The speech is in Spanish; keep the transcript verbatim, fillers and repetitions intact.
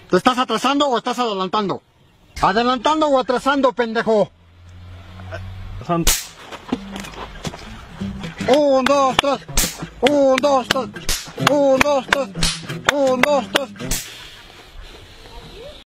¿Te estás atrasando o estás adelantando? ¿Adelantando o atrasando, pendejo? Un, dos, tres. Un, dos, tres. Un, dos, tres. Un, dos, tres.